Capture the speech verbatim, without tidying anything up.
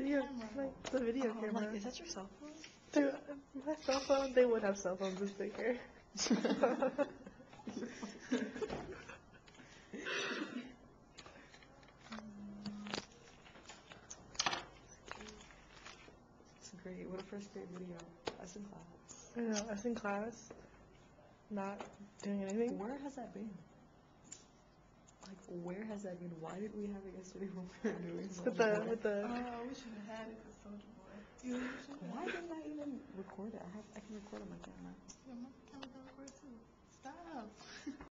video, camera. like the video Oh, I'm camera. like, is that your cell phone? Dude, my cell phone, they would have cell phones this bigger. It's great. What a first grade video. Us in class. I know, us in class, not doing anything. Where has that been? Like, where has that been? Why did we have it yesterday when we were doing With Soulja the, Boy? with the, Oh, we should have had it for Soulja Boy. You know, we should have Why had it. didn't I even record it? I have, I can record on my camera. Yeah, my camera record too. Stop.